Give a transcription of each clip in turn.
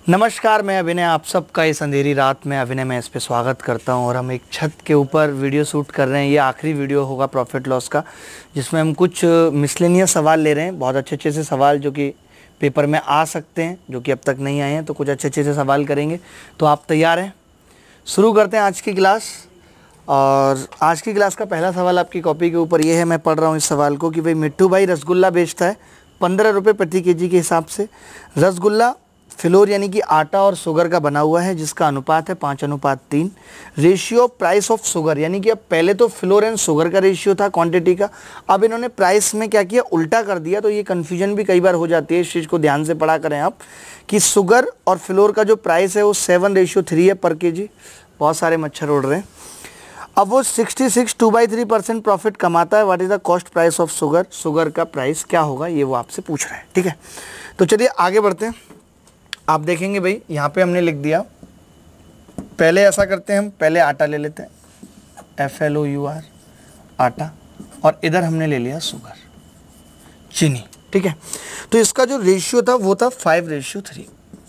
नमस्कार, मैं अभिनय आप सबका इस अंधेरी रात में अभिनय में इस पे स्वागत करता हूं। और हम एक छत के ऊपर वीडियो शूट कर रहे हैं। ये आखिरी वीडियो होगा प्रॉफिट लॉस का, जिसमें हम कुछ मिसलेनियस सवाल ले रहे हैं। बहुत अच्छे अच्छे से सवाल जो कि पेपर में आ सकते हैं, जो कि अब तक नहीं आए हैं, तो कुछ अच्छे अच्छे से सवाल करेंगे। तो आप तैयार हैं? शुरू करते हैं आज की क्लास। और आज की क्लास का पहला सवाल आपकी कॉपी के ऊपर ये है, मैं पढ़ रहा हूँ इस सवाल को कि भाई मिट्टू भाई रसगुल्ला बेचता है 15 रुपये प्रति केजी के हिसाब से। रसगुल्ला फ्लोर यानी कि आटा और शुगर का बना हुआ है, जिसका अनुपात है 5:3। रेशियो प्राइस ऑफ शुगर, यानी कि अब पहले तो फ्लोर एंड शुगर का रेशियो था क्वांटिटी का, अब इन्होंने प्राइस में क्या किया, उल्टा कर दिया। तो ये कन्फ्यूजन भी कई बार हो जाती है, इस चीज़ को ध्यान से पढ़ा करें आप कि शुगर और फ्लोर का जो प्राइस है वो 7:3 है पर केजी। बहुत सारे मच्छर उड़ रहे हैं। अब वो 66 2/3% प्रॉफिट कमाता है। What is the cost price of sugar, sugar का प्राइस क्या होगा, ये वो आपसे पूछ रहे हैं। ठीक है, तो चलिए आगे बढ़ते हैं। आप देखेंगे भाई यहाँ पे हमने लिख दिया, पहले ऐसा करते हैं, हम पहले आटा ले लेते हैं, FLOUR आटा, और इधर हमने ले लिया शुगर, चीनी। ठीक है, तो इसका जो रेशियो था वो था 5:3।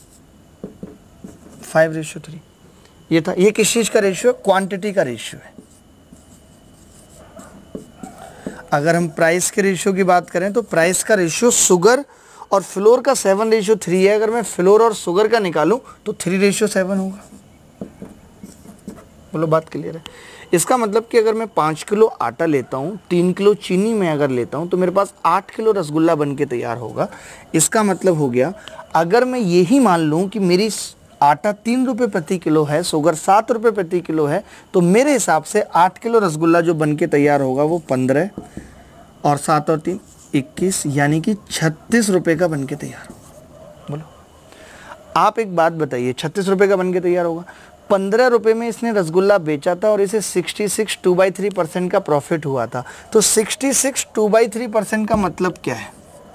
5:3 ये था। ये किस चीज़ का रेशियो, क्वांटिटी का रेशियो है। अगर हम प्राइस के रेशियो की बात करें तो प्राइस का रेशियो शुगर और फ्लोर का 7:3 है। अगर मैं फ्लोर और शुगर का निकालूं तो 3:7 होगा। बोलो, बात क्लियर है? इसका मतलब कि अगर मैं 5 किलो आटा लेता हूं, 3 किलो चीनी में अगर लेता हूं, तो मेरे पास 8 किलो रसगुल्ला बन के तैयार होगा। इसका मतलब हो गया, अगर मैं यही मान लूं कि मेरी आटा 3 रुपये प्रति किलो है, शुगर 7 रुपये प्रति किलो है, तो मेरे हिसाब से 8 किलो रसगुल्ला जो बन के तैयार होगा वो 15 और 7 और 3 21, यानी कि 36 रुपये का बन के तैयार होगा। बोलो, आप एक बात बताइए, 36 रुपये का बन के तैयार होगा। 15 रुपये में इसने रसगुल्ला बेचा था और इसे 66 2/3% का प्रॉफिट हुआ था। तो 66 2/3% का मतलब क्या है?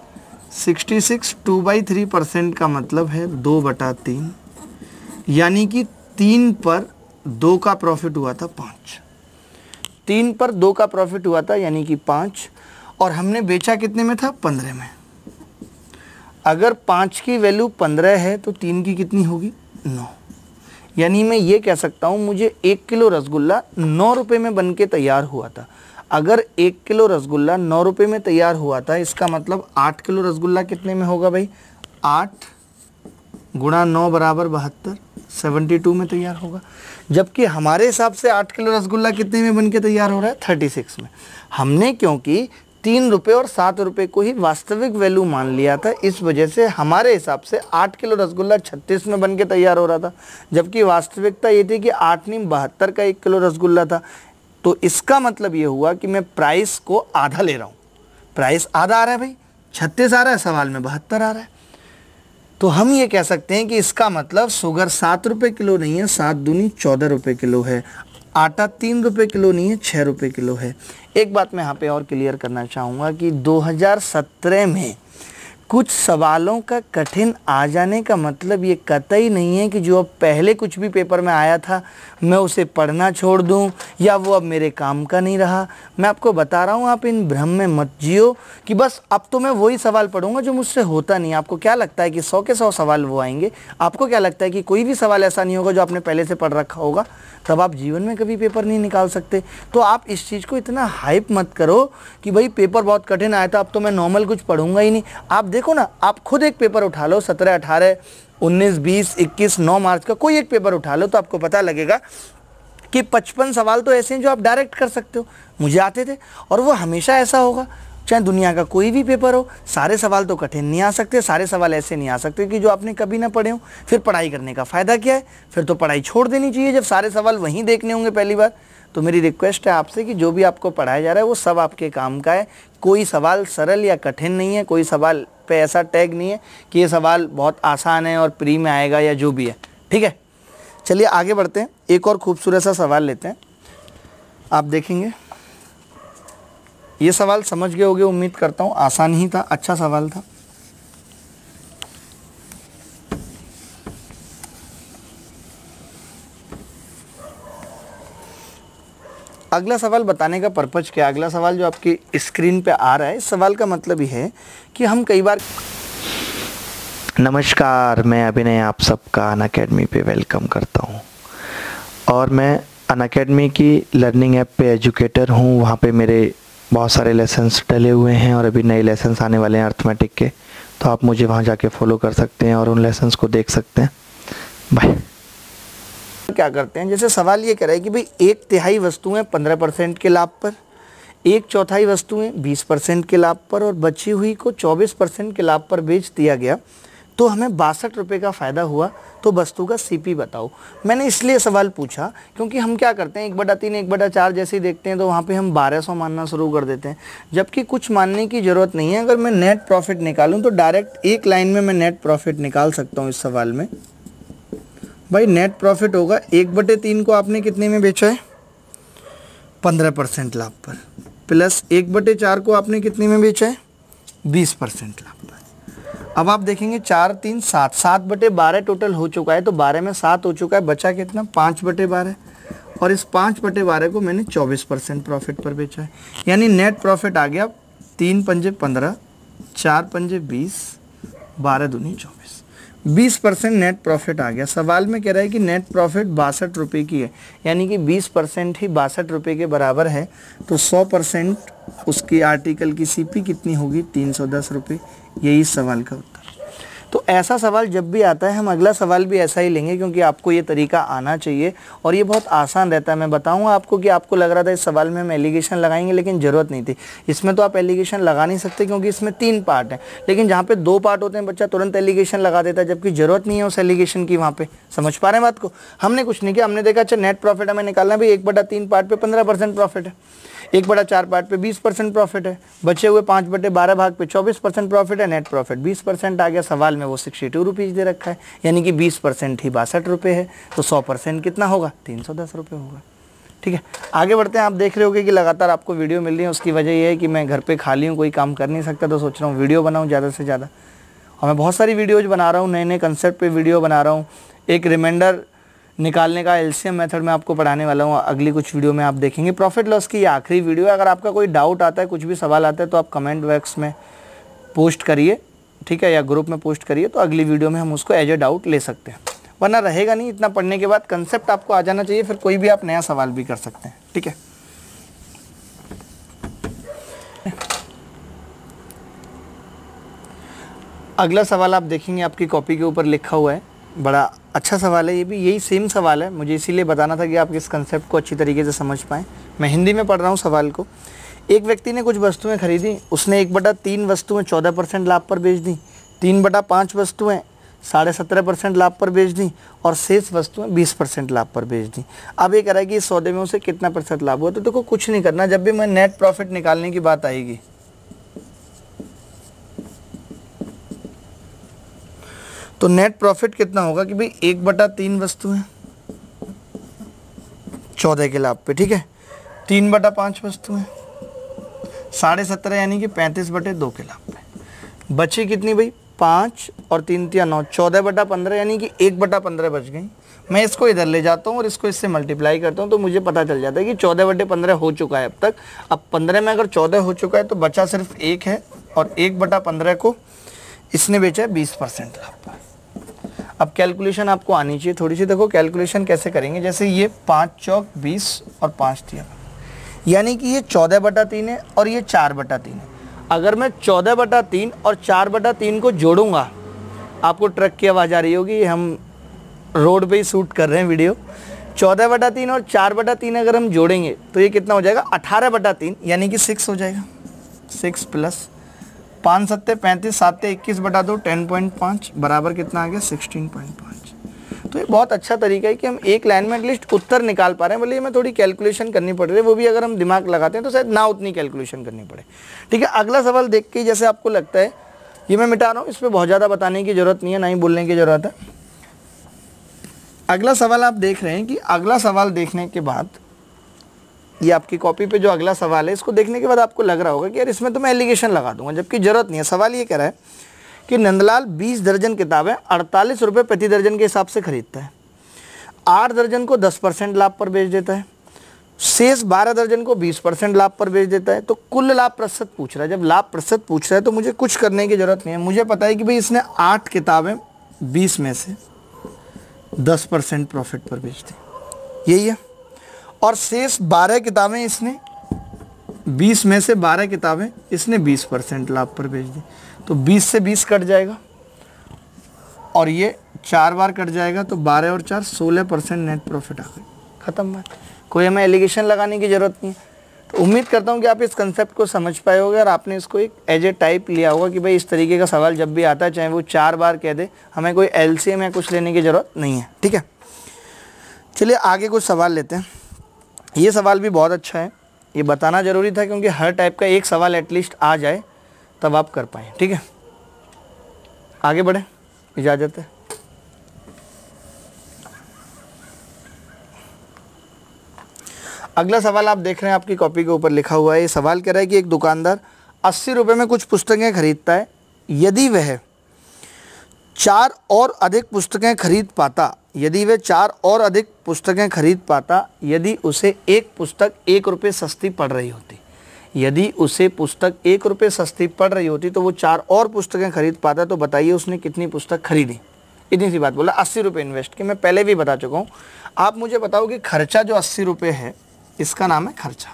66 2/3% का मतलब है 2/3, यानी कि 3 पर 2 का प्रॉफिट हुआ था 5। 3 पर 2 का प्रॉफिट हुआ था, यानी कि 5, और हमने बेचा कितने में था, 15 में। अगर 5 की वैल्यू 15 है तो 3 की कितनी होगी, 9। यानी मैं ये कह सकता हूँ, मुझे 1 किलो रसगुल्ला 9 रुपये में बन के तैयार हुआ था। अगर 1 किलो रसगुल्ला 9 रुपये में तैयार हुआ था, इसका मतलब 8 किलो रसगुल्ला कितने में होगा भाई, 8 गुणा 9 बराबर 72, 72 में तैयार होगा। जबकि हमारे हिसाब से 8 किलो रसगुल्ला कितने में बन के तैयार हो रहा है, 36 में। हमने क्योंकि 3 रुपये और 7 रुपये को ही वास्तविक वैल्यू मान लिया था, इस वजह से हमारे हिसाब से 8 किलो रसगुल्ला 36 में बन के तैयार हो रहा था। जबकि वास्तविकता ये थी कि 8 नहीं 72 का 1 किलो रसगुल्ला था। तो इसका मतलब ये हुआ कि मैं प्राइस को आधा ले रहा हूँ। प्राइस आधा आ रहा है भाई, 36 आ रहा है, सवाल में 72 आ रहा है। तो हम ये कह सकते हैं कि इसका मतलब शुगर 7 रुपये किलो नहीं है, 7 दूनी 14 रुपये किलो है। आटा 3 रुपये किलो नहीं है, 6 रुपये किलो है। एक बात मैं यहाँ पे और क्लियर करना चाहूँगा कि 2017 में कुछ सवालों का कठिन आ जाने का मतलब ये कतई नहीं है कि जो अब पहले कुछ भी पेपर में आया था मैं उसे पढ़ना छोड़ दूं या वो अब मेरे काम का नहीं रहा। मैं आपको बता रहा हूँ, आप इन भ्रम में मत जियो कि बस अब तो मैं वही सवाल पढ़ूंगा जो मुझसे होता नहीं। आपको क्या लगता है कि 100 के 100 सवाल वो आएंगे? आपको क्या लगता है कि कोई भी सवाल ऐसा नहीं होगा जो आपने पहले से पढ़ रखा होगा? तब आप जीवन में कभी पेपर नहीं निकाल सकते। तो आप इस चीज़ को इतना हाइप मत करो कि भाई पेपर बहुत कठिन आया था, अब तो मैं नॉर्मल कुछ पढ़ूंगा ही नहीं। आप देखो ना, आप खुद एक पेपर उठा लो, 17, 18, 19, 20, 21, 9 मार्च का कोई एक पेपर उठा लो, तो आपको पता लगेगा कि 55 सवाल तो ऐसे हैं जो आप डायरेक्ट कर सकते हो। मुझे आते थे, और वो हमेशा ऐसा होगा, चाहे दुनिया का कोई भी पेपर हो। सारे सवाल तो कठिन नहीं आ सकते, सारे सवाल ऐसे नहीं आ सकते कि जो आपने कभी ना पढ़े हो। फिर पढ़ाई करने का फ़ायदा क्या है? फिर तो पढ़ाई छोड़ देनी चाहिए जब सारे सवाल वहीं देखने होंगे पहली बार। तो मेरी रिक्वेस्ट है आपसे कि जो भी आपको पढ़ाया जा रहा है वो सब आपके काम का है। कोई सवाल सरल या कठिन नहीं है, कोई सवाल पे ऐसा टैग नहीं है कि ये सवाल बहुत आसान है और प्री में आएगा या जो भी है। ठीक है, चलिए आगे बढ़ते हैं। एक और खूबसूरत सा सवाल लेते हैं। आप देखेंगे, ये सवाल समझ गए होंगे, उम्मीद करता हूँ। आसान ही था, अच्छा सवाल था। अगला सवाल बताने का पर्पज क्या है? अगला सवाल जो आपकी स्क्रीन पे आ रहा है, इस सवाल का मतलब ये है कि हम कई बार नमस्कार, मैं अभिनय आप सबका अनअकैडमी पे वेलकम करता हूँ। और मैं अनअकैडमी की लर्निंग ऐप पे एजुकेटर हूँ। वहाँ पे मेरे बहुत सारे लेसन्स डले हुए हैं और अभी नए लेसन्स आने वाले हैं अर्थमेटिक के, तो आप मुझे वहाँ जाके फॉलो कर सकते हैं और उन लेसन्स को देख सकते हैं। बाय। क्या करते हैं, जैसे सवाल ये कह रहा है कि भाई 1/3 वस्तुएं 15% के लाभ पर, 1/4 वस्तुएं 20% के लाभ पर और बची हुई को 24% के लाभ पर बेच दिया गया तो हमें 62 रुपये का फ़ायदा हुआ, तो वस्तु का सीपी बताओ। मैंने इसलिए सवाल पूछा क्योंकि हम क्या करते हैं 1/3 1/4 जैसे ही देखते हैं तो वहाँ पे हम 1200 मानना शुरू कर देते हैं, जबकि कुछ मानने की ज़रूरत नहीं है। अगर मैं नेट प्रॉफिट निकालूँ तो डायरेक्ट एक लाइन में मैं नेट प्रॉफिट निकाल सकता हूँ इस सवाल में। भाई नेट प्रॉफिट होगा 1/3 को आपने कितने में बेचा है, 15% लाभ पर, प्लस 1/4 को आपने कितने में बेचा है, 20% लाभ पर। अब आप देखेंगे 4 3 7, 7/12 टोटल हो चुका है, तो 12 में 7 हो चुका है, बचा कितना 5/12 और इस 5/12 को मैंने 24% प्रॉफिट पर बेचा है। यानी नेट प्रॉफिट आ गया 3 पंजे 15, 4 पंजे 20, 12 दूनी 24, 20% नेट प्रॉफिट आ गया। सवाल में कह रहा है कि नेट प्रॉफिट 62 रुपये की है, यानी कि 20% ही 62 रुपये के बराबर है, तो 100% उसकी आर्टिकल की सीपी कितनी होगी, 310 रुपये। यही सवाल का उत्तर। तो ऐसा सवाल जब भी आता है हम अगला सवाल भी ऐसा ही लेंगे, क्योंकि आपको ये तरीका आना चाहिए और ये बहुत आसान रहता है। मैं बताऊंगा आपको कि आपको लग रहा था इस सवाल में हम एलिगेशन लगाएंगे, लेकिन ज़रूरत नहीं थी। इसमें तो आप एलिगेशन लगा नहीं सकते क्योंकि इसमें 3 पार्ट हैं, लेकिन जहाँ पे 2 पार्ट होते हैं बच्चा तुरंत एलिगेशन लगा देता है, जबकि ज़रूरत नहीं है उस एलिगेशन की। वहाँ पर समझ पा रहे हैं बात को। हमने कुछ नहीं किया, हमने देखा अच्छा नेट प्रॉफिट हमें निकालना है भाई, 1/3 पार्ट पर 15% प्रॉफिट है, 1/4 पार्ट पे 20% प्रॉफिट है, बचे हुए 5/12 भाग पे 24% प्रॉफिट है, नेट प्रॉफिट 20% आ गया। सवाल में वो 62 रुपीज़ दे रखा है, यानी कि 20% ही 62 रुपये है, तो 100% कितना होगा, 310 रुपये होगा। ठीक है, आगे बढ़ते हैं। आप देख रहे होगे कि लगातार आपको वीडियो मिल रही है, उसकी वजह ये है कि मैं घर पे खाली हूँ, कोई काम कर नहीं सकता, तो सोच रहा हूँ वीडियो बनाऊँ ज़्यादा से ज़्यादा। और मैं बहुत सारी वीडियोज़ बना रहा हूँ, नए नए कंसेप्ट पे वीडियो बना रहा हूँ। एक रिमाइंडर निकालने का एलसीएम मेथड में आपको पढ़ाने वाला हूँ, अगली कुछ वीडियो में आप देखेंगे। प्रॉफिट लॉस की ये आखिरी वीडियो है। अगर आपका कोई डाउट आता है, कुछ भी सवाल आता है, तो आप कमेंट बॉक्स में पोस्ट करिए, ठीक है, या ग्रुप में पोस्ट करिए, तो अगली वीडियो में हम उसको एज ए डाउट ले सकते हैं, वरना रहेगा नहीं। इतना पढ़ने के बाद कंसेप्ट आपको आ जाना चाहिए, फिर कोई भी आप नया सवाल भी कर सकते हैं। ठीक है, अगला सवाल आप देखेंगे, आपकी कॉपी के ऊपर लिखा हुआ है, बड़ा अच्छा सवाल है। ये भी यही सेम सवाल है, मुझे इसीलिए बताना था कि आप इस कंसेप्ट को अच्छी तरीके से समझ पाएँ। मैं हिंदी में पढ़ रहा हूँ सवाल को। एक व्यक्ति ने कुछ वस्तुएं खरीदी, उसने 1/3 वस्तुएं 14% लाभ पर बेच दी, 3/5 वस्तुएं 17.5% लाभ पर बेच दी और शेष वस्तुएं 20% लाभ पर बेच दी। अब ये कह रहा है कि इस सौदे में उसे कितना % लाभ हुआ। तो देखो कुछ नहीं करना, जब भी मैं नेट प्रॉफिट निकालने की बात आएगी तो नेट प्रॉफिट कितना होगा कि भाई 1/3 वस्तुएं 14 के लाभ पे, ठीक है, 3/5 वस्तुएं 17.5 यानी कि 35/2 के लाभ पे, बची कितनी भाई 5 और 3 × 9, 14/15 यानी कि 1/15 बच गई। मैं इसको इधर ले जाता हूँ और इसको इससे मल्टीप्लाई करता हूँ, तो मुझे पता चल जाता है कि 14/15 हो चुका है अब तक। अब 15 में अगर 14 हो चुका है तो बचा सिर्फ 1 है, और 1/15 को इसने बेचा है 20% लाभ पर। अब कैलकुलेशन आपको आनी चाहिए थोड़ी सी। देखो कैलकुलेशन कैसे करेंगे, जैसे ये 5 चौक 20 और 5 तिया, यानी कि ये 14/3 है और ये 4/3 है। अगर मैं 14/3 और 4/3 को जोड़ूंगा, आपको ट्रक की आवाज़ आ रही होगी, हम रोड पे ही शूट कर रहे हैं वीडियो। 14/3 और 4/3 अगर हम जोड़ेंगे तो ये कितना हो जाएगा, 18/3, यानी कि 6 हो जाएगा। 6 प्लस 5 7 35, 7 21/2, 10.5 बराबर कितना आ गया, 16.5। तो ये बहुत अच्छा तरीका है कि हम एक लाइन में एटलीस्ट उत्तर निकाल पा रहे हैं, भले हमें थोड़ी कैलकुलेशन करनी पड़ रही है, वो भी अगर हम दिमाग लगाते हैं तो शायद ना उतनी कैलकुलेशन करनी पड़े। ठीक है, अगला सवाल देख के जैसे आपको लगता है, ये मैं मिटा रहा हूँ, इस पर बहुत ज़्यादा बताने की ज़रूरत नहीं है, ना ही बोलने की ज़रूरत है। अगला सवाल आप देख रहे हैं कि अगला सवाल देखने के बाद, ये आपकी कॉपी पे जो अगला सवाल है, इसको देखने के बाद आपको लग रहा होगा कि यार इसमें तो मैं एलिगेशन लगा दूंगा, जबकि ज़रूरत नहीं है। सवाल ये कह रहा है कि नंदलाल 20 दर्जन किताबें 48 रुपये प्रति दर्जन के हिसाब से खरीदता है, 8 दर्जन को 10% लाभ पर बेच देता है, शेष 12 दर्जन को 20% लाभ पर बेच देता है। तो कुल लाभ प्रतिशत पूछ रहा है। जब लाभ प्रतिशत पूछ रहा है तो मुझे कुछ करने की जरूरत नहीं है। मुझे पता है कि भाई इसने 8 किताबें 20 में से 10% प्रॉफिट पर बेच दी, यही है। और शेष 12 किताबें इसने 20 में से 12 किताबें इसने 20% लाभ पर बेच दी। तो 20 से 20 कट जाएगा और ये 4 बार कट जाएगा, तो 12 और 4 16% नेट प्रॉफिट आ गई। खत्म बात, कोई हमें एलिगेशन लगाने की ज़रूरत नहीं है। तो उम्मीद करता हूँ कि आप इस कंसेप्ट को समझ पाए होगे और आपने इसको एक एज ए टाइप लिया होगा कि भाई इस तरीके का सवाल जब भी आता है, चाहे वो 4 बार कह दे, हमें कोई एलसीएम या कुछ लेने की ज़रूरत नहीं है। ठीक है, चलिए आगे कुछ सवाल लेते हैं। ये सवाल भी बहुत अच्छा है, ये बताना ज़रूरी था क्योंकि हर टाइप का एक सवाल एटलीस्ट आ जाए तब आप कर पाएँ। ठीक है, आगे बढ़े, इजाज़त है। अगला सवाल आप देख रहे हैं, आपकी कॉपी के ऊपर लिखा हुआ है। ये सवाल कह रहा है कि एक दुकानदार 80 रुपये में कुछ पुस्तकें खरीदता है। यदि वह 4 और अधिक पुस्तकें खरीद पाता, यदि उसे एक पुस्तक 1 रुपये सस्ती पड़ रही होती, यदि उसे पुस्तक 1 रुपये सस्ती पड़ रही होती तो वो 4 और पुस्तकें खरीद पाता। तो बताइए उसने कितनी पुस्तक खरीदी। इतनी सी बात बोला, 80 रुपये इन्वेस्ट की। मैं पहले भी बता चुका हूँ। आप मुझे बताओ कि खर्चा जो 80 रुपये है, इसका नाम है खर्चा।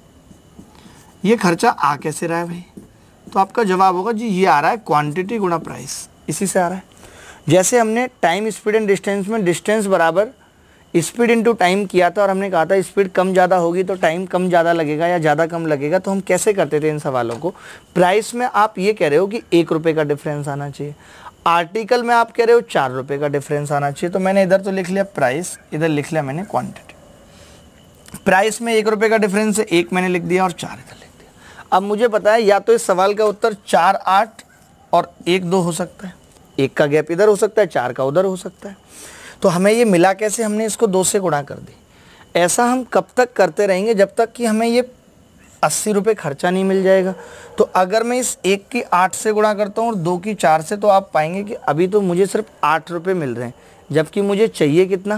ये खर्चा आ कैसे रहा है भाई? तो आपका जवाब होगा जी ये आ रहा है क्वांटिटी गुणा प्राइस, इसी से आ रहा है। जैसे हमने टाइम स्पीड एंड डिस्टेंस में डिस्टेंस बराबर स्पीड इनटू टाइम किया था और हमने कहा था स्पीड कम ज़्यादा होगी तो टाइम कम ज़्यादा लगेगा या ज़्यादा कम लगेगा। तो हम कैसे करते थे इन सवालों को? प्राइस में आप ये कह रहे हो कि 1 रुपये का डिफरेंस आना चाहिए, आर्टिकल में आप कह रहे हो 4 रुपये का डिफरेंस आना चाहिए। तो मैंने इधर तो लिख लिया प्राइस, इधर लिख लिया मैंने क्वांटिटी। प्राइस में 1 रुपये का डिफरेंस है, 1 मैंने लिख दिया और 4 इधर लिख दिया। अब मुझे पता है या तो इस सवाल का उत्तर 4, 8 और 1, 2 हो सकता है, 1 का गैप इधर हो सकता है, 4 का उधर हो सकता है। तो हमें ये मिला कैसे? हमने इसको 2 से गुणा कर दी। ऐसा हम कब तक करते रहेंगे? जब तक कि हमें ये 80 रुपये खर्चा नहीं मिल जाएगा। तो अगर मैं इस 1 की 8 से गुणा करता हूँ और 2 की 4 से, तो आप पाएंगे कि अभी तो मुझे सिर्फ 8 रुपये मिल रहे हैं, जबकि मुझे चाहिए कितना?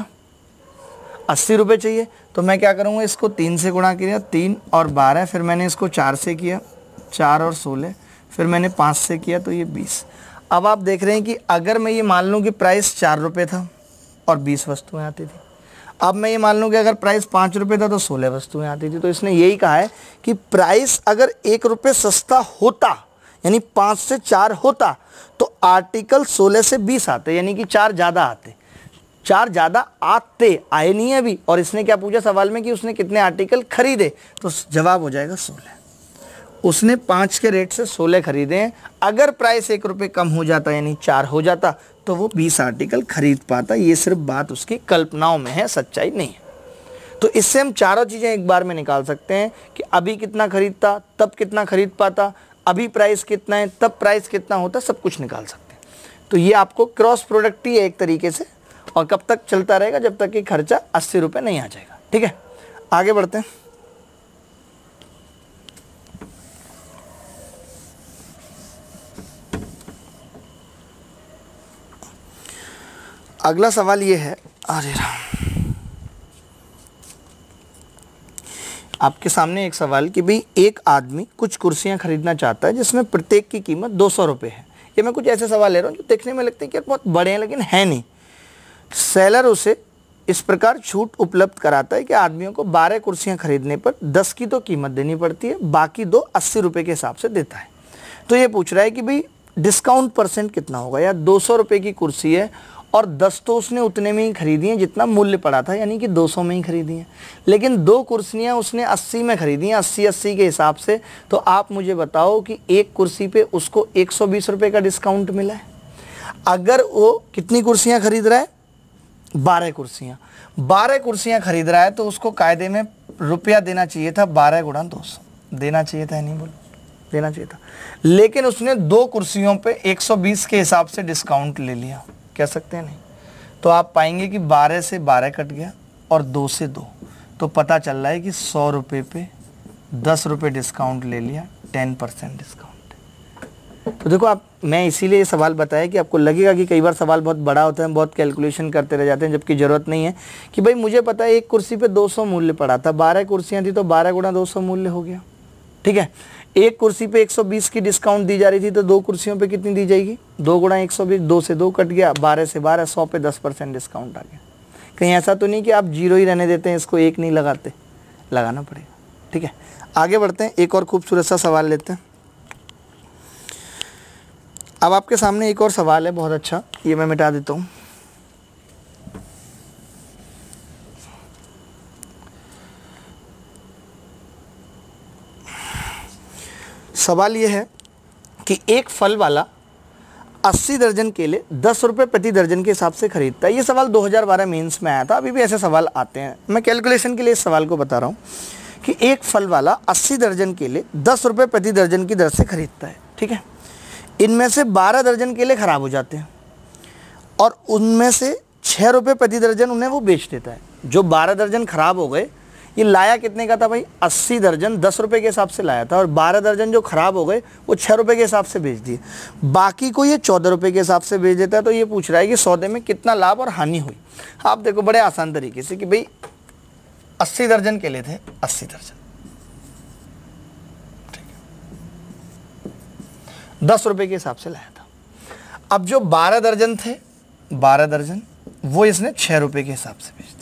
80 रुपये चाहिए। तो मैं क्या करूँगा, इसको 3 से गुणा किया, 3 और 12, फिर मैंने इसको 4 से किया, 4 और 16, फिर मैंने 5 से किया, तो ये 20। अब आप देख रहे हैं कि अगर मैं ये मान लूँ कि प्राइस 4 रुपये था और 20 वस्तुएं आती थी, अब मैं ये मान लूँ कि अगर प्राइस 5 रुपये था तो 16 वस्तुएं आती थी। तो इसने यही कहा है कि प्राइस अगर 1 रुपये सस्ता होता, यानी 5 से 4 होता, तो आर्टिकल 16 से 20 आते, यानी कि 4 ज़्यादा आते। 4 ज़्यादा आए नहीं है अभी। और इसने क्या पूछा सवाल में कि उसने कितने आर्टिकल खरीदे? तो जवाब हो जाएगा 16। उसने 5 के रेट से 16 खरीदे हैं। अगर प्राइस 1 रुपये कम हो जाता, यानी 4 हो जाता, तो वो 20 आर्टिकल खरीद पाता। ये सिर्फ बात उसकी कल्पनाओं में है, सच्चाई नहीं है। तो इससे हम चारों चीज़ें एक बार में निकाल सकते हैं कि अभी कितना खरीदता, तब कितना खरीद पाता, अभी प्राइस कितना है, तब प्राइस कितना होता, सब कुछ निकाल सकते हैं। तो ये आपको क्रॉस प्रोडक्ट ही है एक तरीके से, और कब तक चलता रहेगा? जब तक कि खर्चा 80 रुपये नहीं आ जाएगा। ठीक है, आगे बढ़ते हैं। अगला सवाल ये है, अरे आपके सामने एक सवाल कि भाई एक आदमी कुछ कुर्सियां खरीदना चाहता है जिसमें प्रत्येक की कीमत 200 रुपये है। ये मैं कुछ ऐसे सवाल ले रहा हूँ जो देखने में लगते हैं कि यार बहुत बड़े हैं, लेकिन है नहीं। सेलर उसे इस प्रकार छूट उपलब्ध कराता है कि आदमियों को 12 कुर्सियां खरीदने पर 10 की तो कीमत देनी पड़ती है, बाकी 2 80 रुपये के हिसाब से देता है। तो ये पूछ रहा है कि भाई डिस्काउंट परसेंट कितना होगा। यार 200 रुपये की कुर्सी है और 10 तो उसने उतने में ही खरीदी हैं जितना मूल्य पड़ा था, यानी कि 200 में ही खरीदी हैं। लेकिन 2 कुर्सियाँ उसने 80 में खरीदी हैं, 80-80 के हिसाब से। तो आप मुझे बताओ कि एक कुर्सी पे उसको 120 रुपये का डिस्काउंट मिला है। अगर वो कितनी कुर्सियाँ खरीद रहा है? 12 कुर्सियाँ। 12 कुर्सियाँ खरीद रहा है तो उसको कायदे में रुपया देना चाहिए था 12 गुणा 200, देना चाहिए था, नहीं बोलो, देना चाहिए था। लेकिन उसने 2 कुर्सियों पे 120 के हिसाब से डिस्काउंट ले लिया, कह सकते हैं नहीं। तो आप पाएंगे कि 12 से 12 कट गया और 2 से 2, तो पता चल रहा है कि 100 रुपये पे 10 रुपये डिस्काउंट ले लिया, 10% डिस्काउंट। तो देखो आप, मैं इसीलिए ये सवाल बताया कि आपको लगेगा कि कई बार सवाल बहुत बड़ा होता है, हम बहुत कैलकुलेशन करते रह जाते हैं, जबकि ज़रूरत नहीं है। कि भाई मुझे पता है एक कुर्सी पे 200 मूल्य पड़ा था, 12 कुर्सियाँ थी तो 12 गुणा 200 मूल्य हो गया, ठीक है। एक कुर्सी पे 120 की डिस्काउंट दी जा रही थी तो 2 कुर्सियों पे कितनी दी जाएगी, 2 गुणा 120, 2 से 2 कट गया, 12 से 12, 100 पे 10% डिस्काउंट आ गया। कहीं ऐसा तो नहीं कि आप जीरो ही रहने देते हैं, इसको एक नहीं लगाते, लगाना पड़ेगा, ठीक है। आगे बढ़ते हैं, एक और खूबसूरत सा सवाल लेते हैं। अब आपके सामने एक और सवाल है बहुत अच्छा, ये मैं मिटा देता हूँ। सवाल ये है कि एक फल वाला 80 दर्जन केले 10 रुपये प्रति दर्जन के हिसाब से खरीदता है। ये सवाल 2012 मेंस में आया था, अभी भी ऐसे सवाल आते हैं। मैं कैलकुलेशन के लिए इस सवाल को बता रहा हूँ कि एक फल वाला 80 दर्जन केले 10 रुपये प्रति दर्जन की दर से खरीदता है, ठीक है। इनमें से 12 दर्जन केले खराब हो जाते हैं और उनमें से 6 रुपये प्रति दर्जन उन्हें वो बेच देता है। जो 12 दर्जन खराब हो गए, ये लाया कितने का था भाई, 80 दर्जन 10 रुपये के हिसाब से लाया था, और 12 दर्जन जो खराब हो गए वो 6 रुपये के हिसाब से बेच दिए, बाकी को ये 14 रुपये के हिसाब से बेच देता है। तो ये पूछ रहा है कि सौदे में कितना लाभ और हानि हुई। आप देखो बड़े आसान तरीके से कि भाई 80 दर्जन केले थे, 80 दर्जन, 10 रुपये के हिसाब से लाया था। अब जो 12 दर्जन थे, 12 दर्जन वो इसने 6 रुपये के हिसाब से बेच दिए।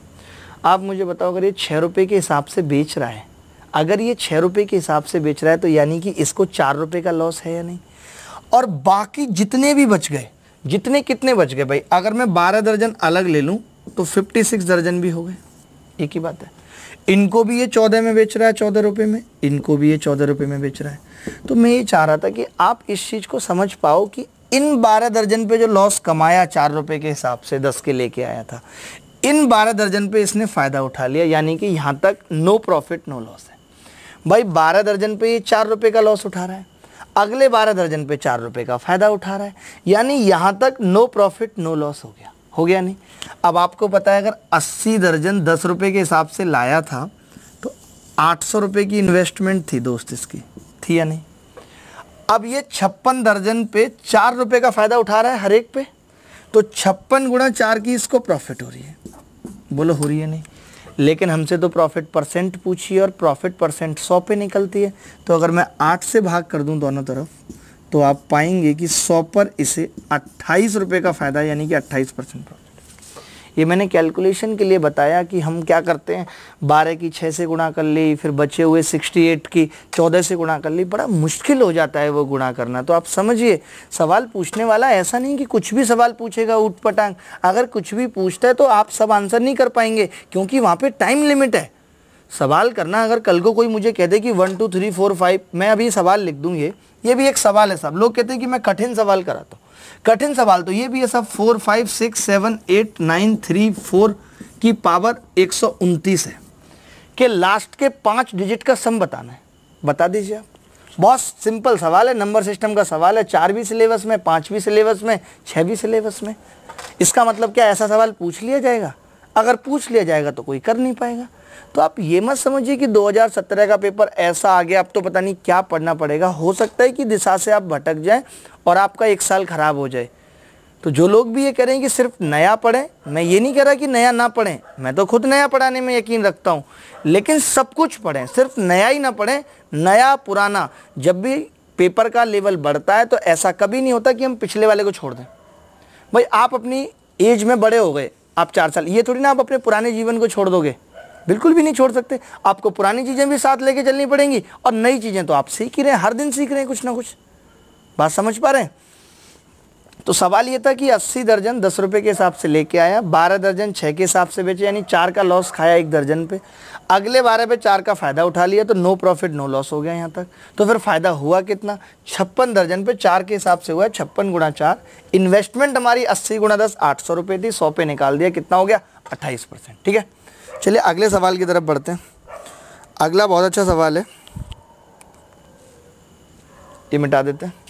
आप मुझे बताओ, अगर ये 6 रुपये के हिसाब से बेच रहा है, अगर ये 6 रुपये के हिसाब से बेच रहा है तो यानी कि इसको 4 रुपये का लॉस है या नहीं। और बाकी जितने भी बच गए, जितने कितने बच गए भाई, अगर मैं 12 दर्जन अलग ले लूँ तो 56 दर्जन भी हो गए, एक ही बात है। इनको भी ये 14 में बेच रहा है, 14 रुपये में, इनको भी ये 14 रुपये में बेच रहा है। तो मैं ये चाह रहा था कि आप इस चीज़ को समझ पाओ कि इन 12 दर्जन पे जो लॉस कमाया 4 रुपये के हिसाब से 10 के लेके आया था, इन 12 दर्जन पे इसने फ़ायदा उठा लिया, यानी कि यहाँ तक नो प्रॉफिट नो लॉस है। भाई 12 दर्जन पे ये 4 रुपये का लॉस उठा रहा है, अगले 12 दर्जन पे 4 रुपये का फ़ायदा उठा रहा है, यानी यहाँ तक नो प्रॉफिट नो लॉस हो गया नहीं। अब आपको पता है अगर 80 दर्जन 10 रुपये के हिसाब से लाया था तो 800 रुपये की इन्वेस्टमेंट थी दोस्त इसकी, थी या नहीं। अब ये 56 दर्जन पे 4 रुपये का फ़ायदा उठा रहा है हर एक पे, तो 56 गुणा 4 की इसको प्रॉफिट हो रही है। बोलो हो रही है नहीं। लेकिन हमसे तो प्रॉफिट परसेंट पूछी है और प्रॉफिट परसेंट 100 पे निकलती है। तो अगर मैं 8 से भाग कर दूं दोनों तरफ तो आप पाएंगे कि 100 पर इसे 28 रुपये का फ़ायदा, यानी कि 28% प्रॉफिट। ये मैंने कैलकुलेशन के लिए बताया कि हम क्या करते हैं, 12 की 6 से गुणा कर ली, फिर बचे हुए 68 की 14 से गुणा कर ली, बड़ा मुश्किल हो जाता है वो गुणा करना। तो आप समझिए, सवाल पूछने वाला ऐसा नहीं कि कुछ भी सवाल पूछेगा ऊट पटांग। अगर कुछ भी पूछता है तो आप सब आंसर नहीं कर पाएंगे, क्योंकि वहाँ पे टाइम लिमिट है सवाल करना। अगर कल को कोई मुझे कह दे कि 1 2 3 4 5, मैं अभी सवाल लिख दूँ, ये भी एक सवाल है। सब लोग कहते हैं कि मैं कठिन सवाल कराता हूँ, कठिन सवाल तो ये भी है सब। 4 5 6 7 8 9 3 4 की पावर 129 है कि लास्ट के 5 डिजिट का सम बताना है। बता दीजिए आप, बहुत सिंपल सवाल है, नंबर सिस्टम का सवाल है। 4 भी सिलेबस में, 5 भी सिलेबस में, 6 भी सिलेबस में। इसका मतलब क्या ऐसा सवाल पूछ लिया जाएगा? अगर पूछ लिया जाएगा तो कोई कर नहीं पाएगा। तो आप ये मत समझिए कि 2017 का पेपर ऐसा आ गया अब तो पता नहीं क्या पढ़ना पड़ेगा। हो सकता है कि दिशा से आप भटक जाएं और आपका 1 साल खराब हो जाए। तो जो लोग भी ये कह रहे हैं कि सिर्फ नया पढ़ें, मैं ये नहीं कह रहा कि नया ना पढ़ें, मैं तो खुद नया पढ़ाने में यकीन रखता हूँ, लेकिन सब कुछ पढ़ें, सिर्फ नया ही ना पढ़ें। नया पुराना, जब भी पेपर का लेवल बढ़ता है तो ऐसा कभी नहीं होता कि हम पिछले वाले को छोड़ दें। भाई आप अपनी एज में बड़े हो गए, आप 4 साल, ये थोड़ी ना आप अपने पुराने जीवन को छोड़ दोगे, बिल्कुल भी नहीं छोड़ सकते। आपको पुरानी चीज़ें भी साथ लेके चलनी पड़ेंगी और नई चीज़ें तो आप सीख ही रहे हैं, हर दिन सीख रहे हैं कुछ ना कुछ। बात समझ पा रहे हैं? तो सवाल ये था कि 80 दर्जन 10 रुपये के हिसाब से लेके आया, 12 दर्जन 6 के हिसाब से बेचे, यानी 4 का लॉस खाया 1 दर्जन पे। अगले 12 पे 4 का फ़ायदा उठा लिया, तो नो प्रॉफिट नो लॉस हो गया यहाँ तक। तो फिर फ़ायदा हुआ कितना? 56 दर्जन पे 4 के हिसाब से हुआ 56 गुणा 4। इन्वेस्टमेंट हमारी 80 गुणा 10 800 रुपये थी, 100 पे निकाल दिया, कितना हो गया? 28%। ठीक है, चलिए अगले सवाल की तरफ बढ़ते हैं। अगला बहुत अच्छा सवाल है, ये मिटा देते हैं।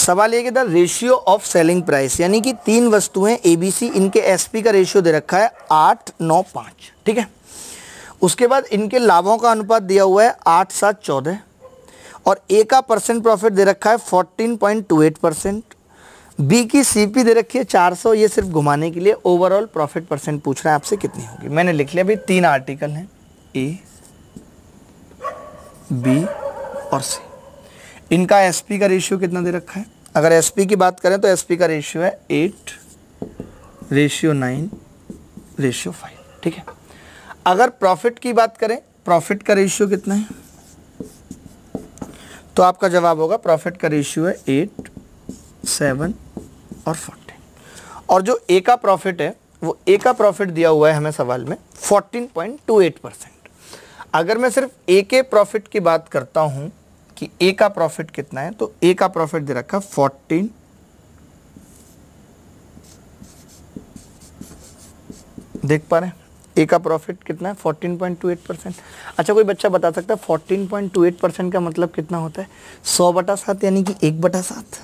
सवाल ये कि the ratio of selling price, यानी कि 3 वस्तुएं ABC, इनके SP का रेशियो दे रखा है 8, 9, 5, ठीक है। उसके बाद इनके लाभों का अनुपात दिया हुआ है 8, 7, 14 और A का परसेंट प्रॉफिट दे रखा है 14.28%। B की CP दे रखी है 400, ये सिर्फ घुमाने के लिए। ओवरऑल प्रॉफिट परसेंट पूछ रहा है आपसे कितनी होगी। मैंने लिख लिया भाई 3 आर्टिकल हैं, A, B और C। इनका SP का रेशियो कितना दे रखा है? अगर SP की बात करें तो SP का रेशियो है 8:9:5, ठीक है। अगर प्रॉफिट की बात करें, प्रॉफिट का रेशियो कितना है? तो आपका जवाब होगा प्रॉफिट का रेशियो है 8, 7 और 14। और जो A का प्रॉफिट है, वो A का प्रॉफिट दिया हुआ है हमें सवाल में 14.28%। अगर मैं सिर्फ A के प्रॉफिट की बात करता हूं कि A का प्रॉफिट कितना है, तो A का प्रॉफिट दे रखा 14, देख पा रहे हैं A का प्रॉफिट कितना है 14.28%। अच्छा, कोई बच्चा बता सकता है 14.28% का मतलब कितना होता है? 100/7 यानी कि 1/7।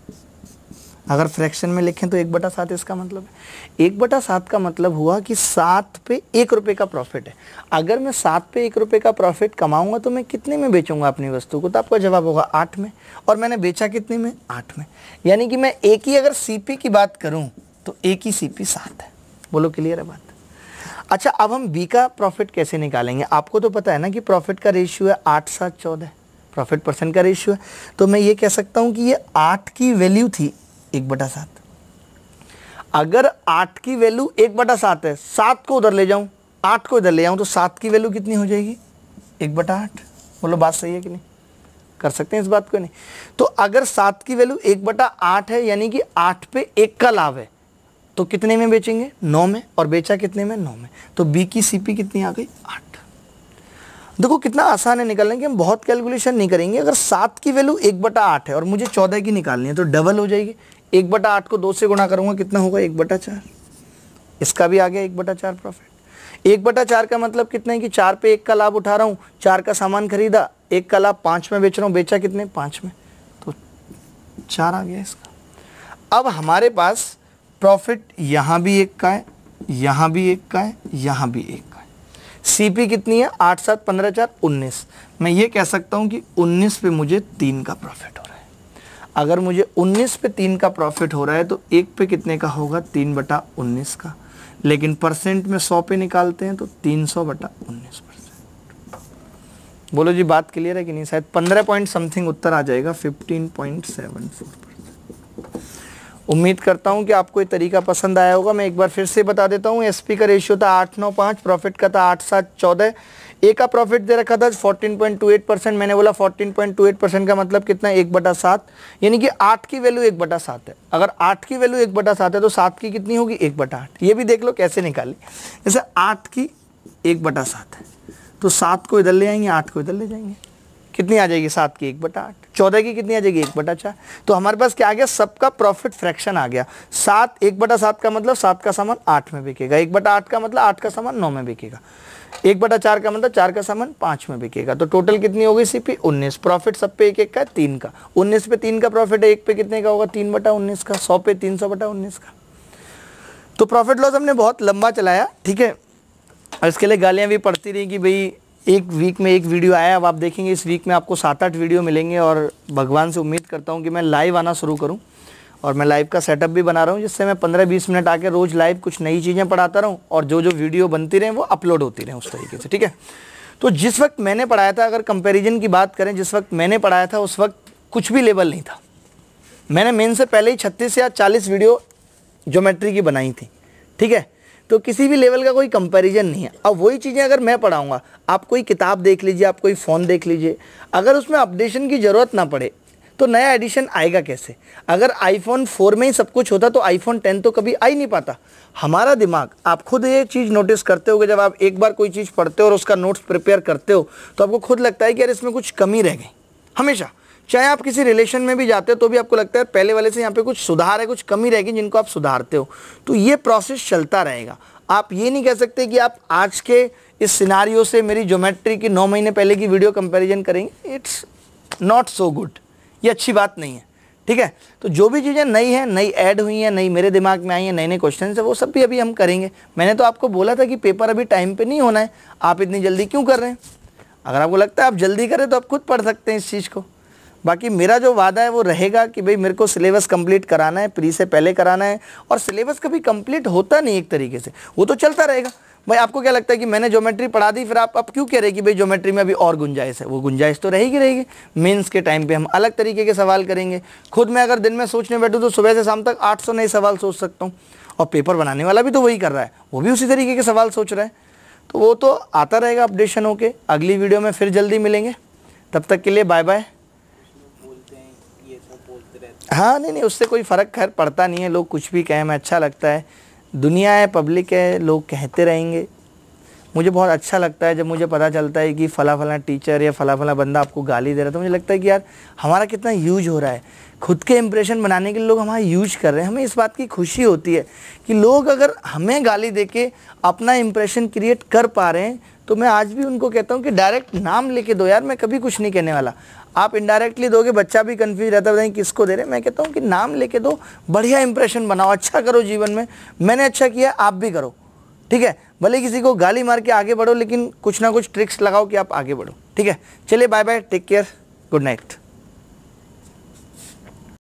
अगर फ्रैक्शन में लिखें तो 1/7 इसका मतलब है। 1/7 का मतलब हुआ कि 7 पे 1 रुपये का प्रॉफिट है। अगर मैं 7 पे 1 रुपये का प्रॉफिट कमाऊंगा तो मैं कितने में बेचूंगा अपनी वस्तु को? तो आपका जवाब होगा 8 में। और मैंने बेचा कितने में? 8 में। यानी कि मैं A की अगर CP की बात करूं तो A की CP 7 है। बोलो क्लियर है बात? अच्छा, अब हम B का प्रॉफिट कैसे निकालेंगे? आपको तो पता है ना कि प्रॉफिट का रेशियो है 8, 7, 14, प्रॉफिट परसेंट का रेशियो है। तो मैं ये कह सकता हूँ कि ये 8 की वैल्यू थी 1/7। अगर 8 की वैल्यू 1/7 है, 7 को उधर ले जाऊं, 8 को इधर ले जाऊं, तो 7 की वैल्यू कितनी हो जाएगी? 1/8। बोलो बात सही है कि नहीं? कर सकते हैं इस बात को? नहीं। तो अगर 7 की वैल्यू 1/8 है, यानी कि 8 पे 1 का लाभ है, तो कितने में बेचेंगे? 9 में। और बेचा कितने में? 9 में। तो B की CP कितनी आ गई? 8। देखो कितना आसान है निकालने की, हम बहुत कैलकुलेशन नहीं करेंगे। अगर 7 की वैल्यू 1/8 है और मुझे 14 की निकालनी है तो डबल हो जाएगी। 1/8 को 2 से गुणा करूंगा, कितना होगा? 1/4। इसका भी आ गया 1/4 प्रॉफिट। 1/4 का मतलब कितना है कि 4 पे 1 का लाभ उठा रहा हूँ, 4 का सामान खरीदा, 1 का लाभ 5 में बेच रहा हूँ, बेचा कितने? 5 में, तो 4 आ गया इसका। अब हमारे पास प्रॉफिट यहाँ भी 1 का है, यहाँ भी 1 का है, यहाँ भी 1 का है। CP कितनी है? 8, 7, 15, 4, 19। मैं ये कह सकता हूँ कि 19 पे मुझे 3 का प्रॉफिट हो रहा है। अगर मुझे 19 पे 3 का प्रॉफिट हो रहा है तो 1 पे कितने का होगा? 3/19 का। लेकिन परसेंट में 100 पे निकालते हैं तो 300/19%। बोलो जी बात क्लियर है कि नहीं? शायद 15 पॉइंट समथिंग उत्तर आ जाएगा, 15.74%। उम्मीद करता हूं कि आपको ये तरीका पसंद आया होगा। मैं एक बार फिर से बता देता हूं। SP का रेशियो था 8, 9, 5, प्रॉफिट का था 8, 7, 14। A का प्रॉफिट दे रखा था 14.28%। मैंने बोला 14.28% का मतलब कितना है? 1/7, यानी कि 8 की वैल्यू 1/7 है। अगर 8 की वैल्यू 1/7 है तो 7 की कितनी होगी? 1/8। ये भी देख लो कैसे निकाली। जैसे 8 की 1/7 है तो 7 को इधर ले आएंगे, 8 को इधर ले जाएंगे, कितनी आ जाएगी? 7 की 1/8। 14 की कितनी आ जाएगी? 1/4। तो हमारे पास क्या आ गया? सबका प्रॉफिट फ्रैक्शन आ गया। 7 1/7 का मतलब 7 का सामान 8 में बिकेगा। 1/8 का मतलब 8 का सामान 9 में बिकेगा। 1/4 का मतलब 4 का सामान 5 में बिकेगा। तो टोटल कितनी हो गई CP? 19। प्रॉफिट सब पे 1-1 का है, 3 का। 19 पे 3 का प्रॉफिट है, 1 पे कितने का होगा? 3/19 का। 100 पे 300/19 का। तो प्रॉफिट लॉस हमने बहुत लंबा चलाया, ठीक है। और इसके लिए गालियाँ भी पड़ती रही कि भाई एक वीक में एक वीडियो आया। अब आप देखेंगे इस वीक में आपको 7-8 वीडियो मिलेंगे। और भगवान से उम्मीद करता हूँ कि मैं लाइव आना शुरू करूँ। और मैं लाइव का सेटअप भी बना रहा हूँ, जिससे मैं 15-20 मिनट आके रोज़ लाइव कुछ नई चीज़ें पढ़ाता रहूँ और जो जो वीडियो बनती रहें वो अपलोड होती रहें उस तरीके से, ठीक है। तो जिस वक्त मैंने पढ़ाया था, अगर कंपैरिजन की बात करें, जिस वक्त मैंने पढ़ाया था उस वक्त कुछ भी लेवल नहीं था। मैंने मेन से पहले ही 36 या 40 वीडियो ज्योमेट्री की बनाई थी, ठीक है। तो किसी भी लेवल का कोई कंपैरिजन नहीं है। अब वही चीज़ें अगर मैं पढ़ाऊँगा, आप कोई किताब देख लीजिए, आप कोई फ़ोन देख लीजिए, अगर उसमें अपडेशन की ज़रूरत ना पड़े तो नया एडिशन आएगा कैसे? अगर iPhone 4 में ही सब कुछ होता तो iPhone 10 तो कभी आ ही नहीं पाता। हमारा दिमाग, आप खुद ये चीज़ नोटिस करते होगे, जब आप एक बार कोई चीज़ पढ़ते हो और उसका नोट्स प्रिपेयर करते हो तो आपको खुद लगता है कि यार इसमें कुछ कमी रह गई। हमेशा, चाहे आप किसी रिलेशन में भी जाते हो तो भी आपको लगता है पहले वाले से यहाँ पे कुछ सुधार है, कुछ कमी रहेगी जिनको आप सुधारते हो। तो ये प्रोसेस चलता रहेगा। आप ये नहीं कह सकते कि आप आज के इस सिनारियो से मेरी ज्योमेट्री की 9 महीने पहले की वीडियो कंपैरिजन करेंगे। It's not so good. ये अच्छी बात नहीं है, ठीक है। तो जो भी चीज़ें नई हैं, नई ऐड हुई हैं, नई मेरे दिमाग में आई हैं, नए नए क्वेश्चन है, वो सब भी अभी हम करेंगे। मैंने तो आपको बोला था कि पेपर अभी टाइम पे नहीं होना है, आप इतनी जल्दी क्यों कर रहे हैं? अगर आपको लगता है आप जल्दी करें तो आप खुद पढ़ सकते हैं इस चीज़ को। बाकी मेरा जो वादा है वो रहेगा कि भाई मेरे को सिलेबस कंप्लीट कराना है, प्री से पहले कराना है। और सिलेबस कभी कंप्लीट होता नहीं एक तरीके से, वो तो चलता रहेगा। भाई आपको क्या लगता है कि मैंने ज्योमेट्री पढ़ा दी, फिर आप क्यों कह रहे हैं कि भाई ज्योमेट्री में अभी और गुंजाइश है? वो गुंजाइश तो रहेगी। मेंस के टाइम पे हम अलग तरीके के सवाल करेंगे। खुद मैं अगर दिन में सोचने बैठूँ तो सुबह से शाम तक 800 नए सवाल सोच सकता हूँ, और पेपर बनाने वाला भी तो वही कर रहा है, वो भी उसी तरीके के सवाल सोच रहा है। तो वो तो आता रहेगा अपडेशन होके। अगली वीडियो में फिर जल्दी मिलेंगे, तब तक के लिए बाय बाय। हाँ नहीं, उससे कोई फ़र्क खैर पड़ता नहीं है, लोग कुछ भी कहें, मैं अच्छा लगता है। दुनिया है, पब्लिक है, लोग कहते रहेंगे। मुझे बहुत अच्छा लगता है जब मुझे पता चलता है कि फला टीचर या फला बंदा आपको गाली दे रहा है, तो मुझे लगता है कि यार हमारा कितना यूज हो रहा है, खुद के इंप्रेशन बनाने के लिए लोग हमारा यूज कर रहे हैं। हमें इस बात की खुशी होती है कि लोग अगर हमें गाली दे के अपना इंप्रेशन क्रिएट कर पा रहे हैं, तो मैं आज भी उनको कहता हूँ कि डायरेक्ट नाम लेके दो यार, मैं कभी कुछ नहीं कहने वाला। आप इनडायरेक्टली दोगे, बच्चा भी कंफ्यूज रहता है किसको दे रहे। मैं कहता हूँ कि नाम लेके दो, बढ़िया इंप्रेशन बनाओ, अच्छा करो जीवन में। मैंने अच्छा किया, आप भी करो, ठीक है। भले किसी को गाली मार के आगे बढ़ो, लेकिन कुछ ना कुछ ट्रिक्स लगाओ कि आप आगे बढ़ो, ठीक है। चलिए bye bye, take care, good night.